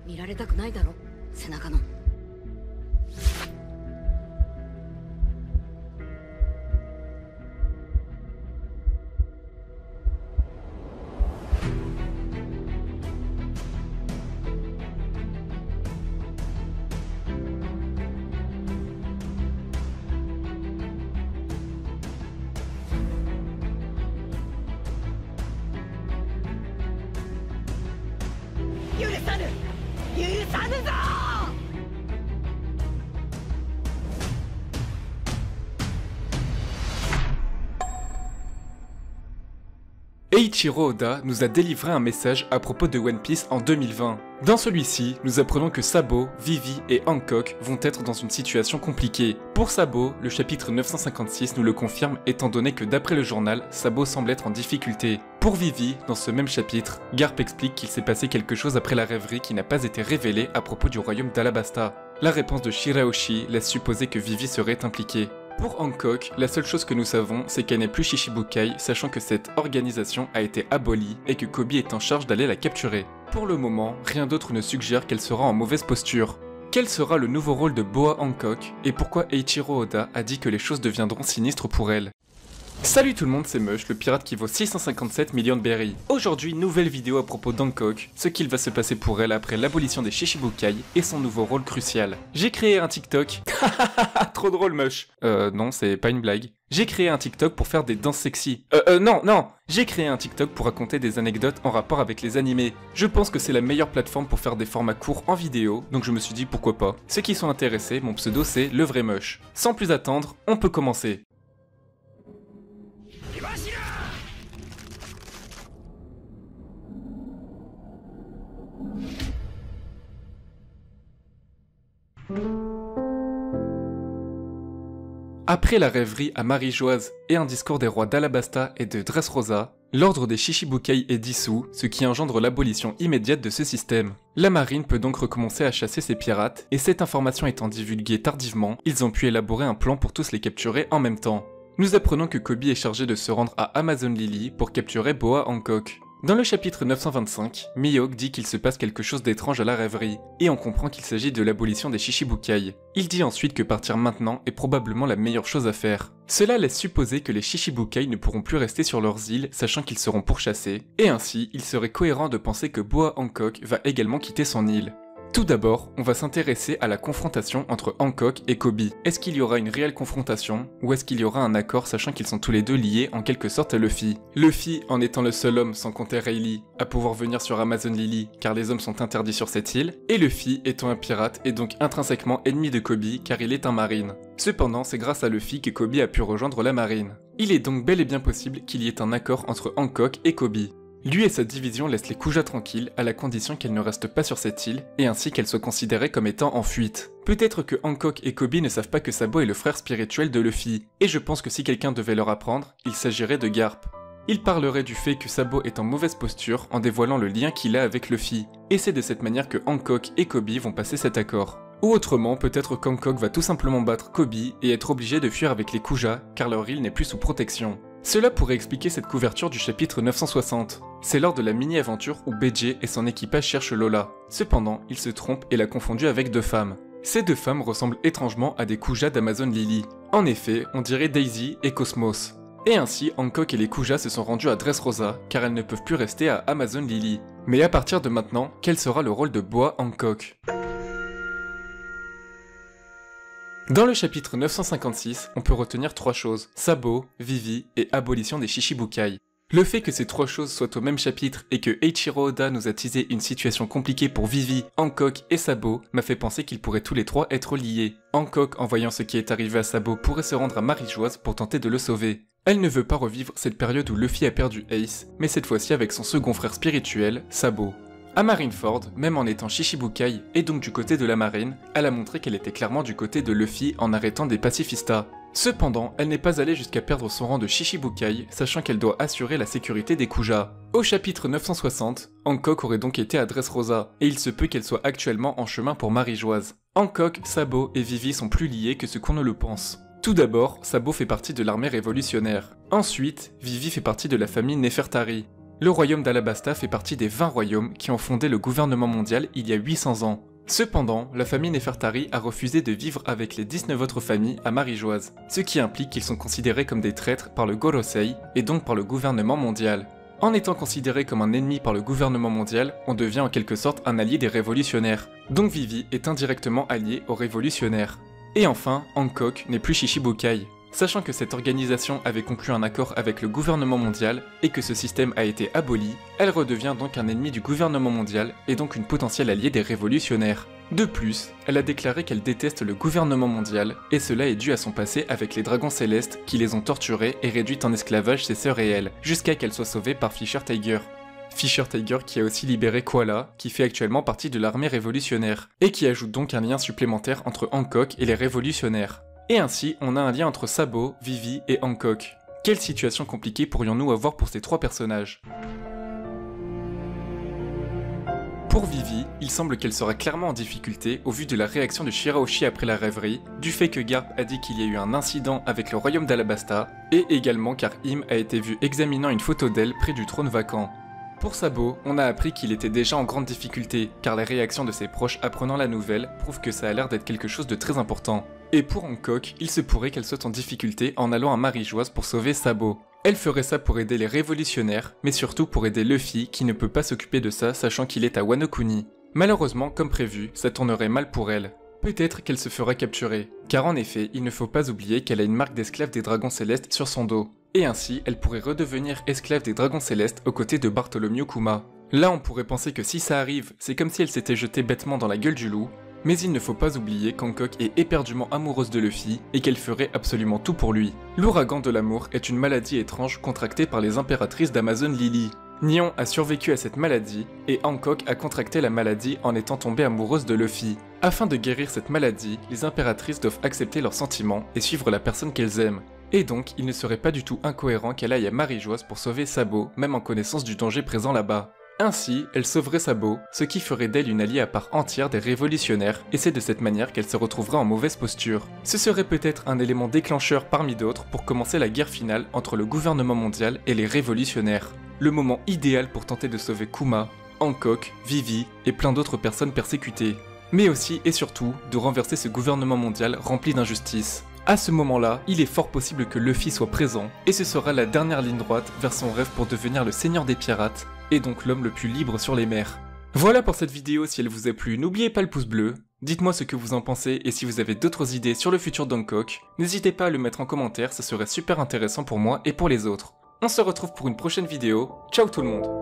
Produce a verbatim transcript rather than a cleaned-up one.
見られたくないだろ、背中の。許さぬ、許さぬぞ。 Eiichiro Oda nous a délivré un message à propos de One Piece en deux mille vingt. Dans celui-ci, nous apprenons que Sabo, Vivi et Hancock vont être dans une situation compliquée. Pour Sabo, le chapitre neuf cent cinquante-six nous le confirme étant donné que d'après le journal, Sabo semble être en difficulté. Pour Vivi, dans ce même chapitre, Garp explique qu'il s'est passé quelque chose après la rêverie qui n'a pas été révélée à propos du royaume d'Alabasta. La réponse de Shirahoshi laisse supposer que Vivi serait impliquée. Pour Hancock, la seule chose que nous savons, c'est qu'elle n'est plus Shishibukai, sachant que cette organisation a été abolie et que Koby est en charge d'aller la capturer. Pour le moment, rien d'autre ne suggère qu'elle sera en mauvaise posture. Quel sera le nouveau rôle de Boa Hancock et pourquoi Eiichiro Oda a dit que les choses deviendront sinistres pour elle? Salut tout le monde, c'est Mush, le pirate qui vaut six cent cinquante-sept millions de berries. Aujourd'hui, nouvelle vidéo à propos d'Hancock, ce qu'il va se passer pour elle après l'abolition des Shishibukai et son nouveau rôle crucial. J'ai créé un TikTok. Trop drôle Mush. Euh non, c'est pas une blague. J'ai créé un TikTok pour faire des danses sexy. Euh euh non, non. J'ai créé un TikTok pour raconter des anecdotes en rapport avec les animés. Je pense que c'est la meilleure plateforme pour faire des formats courts en vidéo, donc je me suis dit pourquoi pas. Ceux qui sont intéressés, mon pseudo c'est le vrai Mush. Sans plus attendre, on peut commencer. Après la rêverie à Marie-Joise et un discours des rois d'Alabasta et de Dressrosa, l'ordre des Shishibukai est dissous, ce qui engendre l'abolition immédiate de ce système. La marine peut donc recommencer à chasser ses pirates, et cette information étant divulguée tardivement, ils ont pu élaborer un plan pour tous les capturer en même temps. Nous apprenons que Koby est chargé de se rendre à Amazon Lily pour capturer Boa Hancock. Dans le chapitre neuf cent vingt-cinq, Mihawk dit qu'il se passe quelque chose d'étrange à la rêverie, et on comprend qu'il s'agit de l'abolition des Shishibukai. Il dit ensuite que partir maintenant est probablement la meilleure chose à faire. Cela laisse supposer que les Shishibukai ne pourront plus rester sur leurs îles, sachant qu'ils seront pourchassés, et ainsi il serait cohérent de penser que Boa Hancock va également quitter son île. Tout d'abord, on va s'intéresser à la confrontation entre Hancock et Koby. Est-ce qu'il y aura une réelle confrontation, ou est-ce qu'il y aura un accord sachant qu'ils sont tous les deux liés en quelque sorte à Luffy? Luffy en étant le seul homme, sans compter Rayleigh, à pouvoir venir sur Amazon Lily car les hommes sont interdits sur cette île, et Luffy étant un pirate et donc intrinsèquement ennemi de Koby car il est un marine. Cependant, c'est grâce à Luffy que Koby a pu rejoindre la marine. Il est donc bel et bien possible qu'il y ait un accord entre Hancock et Koby. Lui et sa division laissent les Kuja tranquilles à la condition qu'elle ne reste pas sur cette île et ainsi qu'elle soit considérée comme étant en fuite. Peut-être que Hancock et Koby ne savent pas que Sabo est le frère spirituel de Luffy, et je pense que si quelqu'un devait leur apprendre, il s'agirait de Garp. Il parlerait du fait que Sabo est en mauvaise posture en dévoilant le lien qu'il a avec Luffy, et c'est de cette manière que Hancock et Koby vont passer cet accord. Ou autrement, peut-être qu'Hancock va tout simplement battre Koby et être obligé de fuir avec les Kuja car leur île n'est plus sous protection. Cela pourrait expliquer cette couverture du chapitre neuf cent soixante. C'est lors de la mini-aventure où B J et son équipage cherchent Lola. Cependant, il se trompe et l'a confondue avec deux femmes. Ces deux femmes ressemblent étrangement à des Kuja d'Amazon Lily. En effet, on dirait Daisy et Cosmos. Et ainsi, Hancock et les Kuja se sont rendus à Dressrosa, car elles ne peuvent plus rester à Amazon Lily. Mais à partir de maintenant, quel sera le rôle de Boa Hancock? Dans le chapitre neuf cent cinquante-six, on peut retenir trois choses, Sabo, Vivi et abolition des Shishibukai. Le fait que ces trois choses soient au même chapitre et que Eiichiro Oda nous a teasé une situation compliquée pour Vivi, Hancock et Sabo m'a fait penser qu'ils pourraient tous les trois être liés. Hancock, en voyant ce qui est arrivé à Sabo, pourrait se rendre à Marie-Joise pour tenter de le sauver. Elle ne veut pas revivre cette période où Luffy a perdu Ace, mais cette fois-ci avec son second frère spirituel, Sabo. À Marineford, même en étant Shishibukai et donc du côté de la marine, elle a montré qu'elle était clairement du côté de Luffy en arrêtant des pacifistas. Cependant, elle n'est pas allée jusqu'à perdre son rang de Shishibukai, sachant qu'elle doit assurer la sécurité des Kuja. Au chapitre neuf cent soixante, Hancock aurait donc été à Dressrosa, et il se peut qu'elle soit actuellement en chemin pour Marie-Joise. Hancock, Sabo et Vivi sont plus liés que ce qu'on ne le pense. Tout d'abord, Sabo fait partie de l'armée révolutionnaire. Ensuite, Vivi fait partie de la famille Nefertari. Le royaume d'Alabasta fait partie des vingt royaumes qui ont fondé le gouvernement mondial il y a huit cents ans. Cependant, la famille Nefertari a refusé de vivre avec les dix-neuf autres familles à Marie-Joise, ce qui implique qu'ils sont considérés comme des traîtres par le Gorosei et donc par le gouvernement mondial. En étant considéré comme un ennemi par le gouvernement mondial, on devient en quelque sorte un allié des révolutionnaires, donc Vivi est indirectement allié aux révolutionnaires. Et enfin, Hancock n'est plus Shichibukai. Sachant que cette organisation avait conclu un accord avec le gouvernement mondial et que ce système a été aboli, elle redevient donc un ennemi du gouvernement mondial et donc une potentielle alliée des révolutionnaires. De plus, elle a déclaré qu'elle déteste le gouvernement mondial et cela est dû à son passé avec les dragons célestes qui les ont torturés et réduites en esclavage ses sœurs et elle, jusqu'à qu'elle soit sauvée par Fisher Tiger. Fisher Tiger qui a aussi libéré Koala, qui fait actuellement partie de l'armée révolutionnaire, et qui ajoute donc un lien supplémentaire entre Hancock et les révolutionnaires. Et ainsi, on a un lien entre Sabo, Vivi et Hancock. Quelle situation compliquée pourrions-nous avoir pour ces trois personnages? Pour Vivi, il semble qu'elle sera clairement en difficulté au vu de la réaction de Shirahoshi après la rêverie, du fait que Garp a dit qu'il y a eu un incident avec le royaume d'Alabasta, et également car Im a été vu examinant une photo d'elle près du trône vacant. Pour Sabo, on a appris qu'il était déjà en grande difficulté, car les réactions de ses proches apprenant la nouvelle prouvent que ça a l'air d'être quelque chose de très important. Et pour Hancock, il se pourrait qu'elle soit en difficulté en allant à Marie-Joise pour sauver Sabo. Elle ferait ça pour aider les révolutionnaires, mais surtout pour aider Luffy qui ne peut pas s'occuper de ça sachant qu'il est à Wano Kuni. Malheureusement, comme prévu, ça tournerait mal pour elle. Peut-être qu'elle se fera capturer, car en effet, il ne faut pas oublier qu'elle a une marque d'esclave des dragons célestes sur son dos. Et ainsi, elle pourrait redevenir esclave des dragons célestes aux côtés de Bartholomew Kuma. Là, on pourrait penser que si ça arrive, c'est comme si elle s'était jetée bêtement dans la gueule du loup, mais il ne faut pas oublier qu'Hancock est éperdument amoureuse de Luffy et qu'elle ferait absolument tout pour lui. L'ouragan de l'amour est une maladie étrange contractée par les impératrices d'Amazon Lily. Nyon a survécu à cette maladie et Hancock a contracté la maladie en étant tombée amoureuse de Luffy. Afin de guérir cette maladie, les impératrices doivent accepter leurs sentiments et suivre la personne qu'elles aiment. Et donc, il ne serait pas du tout incohérent qu'elle aille à Marie-Joise pour sauver Sabo, même en connaissance du danger présent là-bas. Ainsi, elle sauverait Sabo, ce qui ferait d'elle une alliée à part entière des révolutionnaires, et c'est de cette manière qu'elle se retrouverait en mauvaise posture. Ce serait peut-être un élément déclencheur parmi d'autres pour commencer la guerre finale entre le gouvernement mondial et les révolutionnaires. Le moment idéal pour tenter de sauver Kuma, Hancock, Vivi et plein d'autres personnes persécutées. Mais aussi et surtout de renverser ce gouvernement mondial rempli d'injustice. À ce moment-là, il est fort possible que Luffy soit présent, et ce sera la dernière ligne droite vers son rêve pour devenir le seigneur des pirates, et donc l'homme le plus libre sur les mers. Voilà pour cette vidéo, si elle vous a plu, n'oubliez pas le pouce bleu, dites-moi ce que vous en pensez et si vous avez d'autres idées sur le futur d'Hancock, n'hésitez pas à le mettre en commentaire, ça serait super intéressant pour moi et pour les autres. On se retrouve pour une prochaine vidéo, ciao tout le monde!